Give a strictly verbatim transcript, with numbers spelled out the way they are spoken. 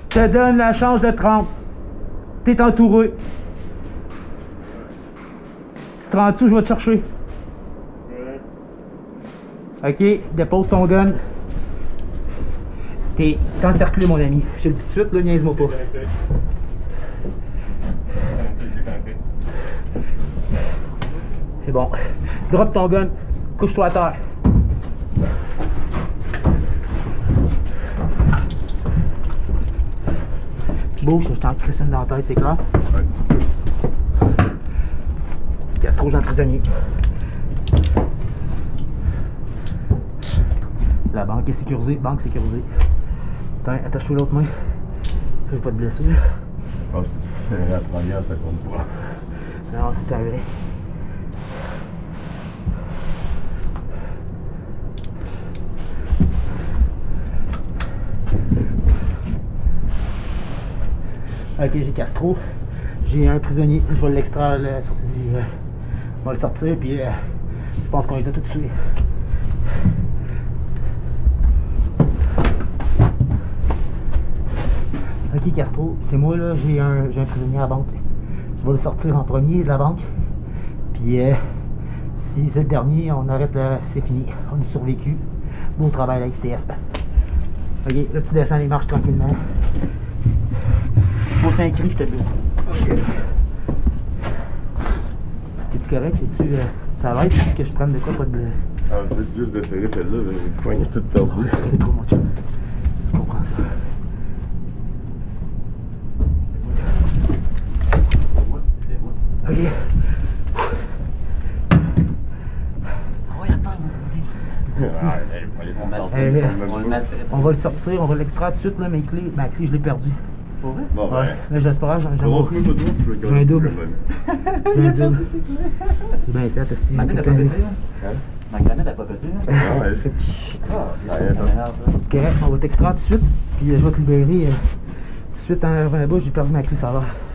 Je te donne la chance de te rendre. T'es entouré. Tu te rends dessous, je vais te chercher. Ok, dépose ton gun. T'es encerclé, mon ami. Je te le dis tout de suite, là, niaise-moi pas. C'est bon. Drop ton gun. Couche-toi à terre. Tu bouges, je t'en crisse une dans la tête, c'est clair? Ouais. Castro, Jean prisonnier. La banque est sécurisée, banque sécurisée. Attends, attache-toi l'autre main. Je veux pas te blesser. Ah, c'est la première, ça compte pas. Non, c'est vrai. Ok, j'ai Castro. J'ai un prisonnier. Je vais l'extraire à la sortie du. Euh, on va le sortir, puis euh, je pense qu'on les a tous tués. Ok, Castro, c'est moi là, j'ai un, j'ai un prisonnier à la banque. Je vais le sortir en premier de la banque. Puis euh, si c'est le dernier, on arrête là, c'est fini. On a survécu. Beau travail, la X T F. Ok, là tu descends les marches tranquillement. Si tu pousses un cri, je te bute. Ok. Es-tu correct? Es-tu, euh, ça va être que je prenne de quoi, pas de bleu? Ah, peut-être juste de serrer celle-là, là, j'ai une poignée toute tordue. C'est trop, mon chum. Je comprends ça. Ok. Oui, attends, on va le sortir, on va l'extraire tout de suite, là, mes clés, ma clé, je l'ai perdue. Pour vrai? Bon, Ouais, mais j'espère, j'ai un J'ai un double. J'ai un double. C'est bien fait, parce que Ma canette a pas pété, là? Ma canette a pas pété, là? Ah, ouais, fait. Ah, c'est correct, on va t'extraire tout de suite, puis je vais te libérer. Tout de suite, en revenant là-bas, j'ai perdu ma clé, ça va.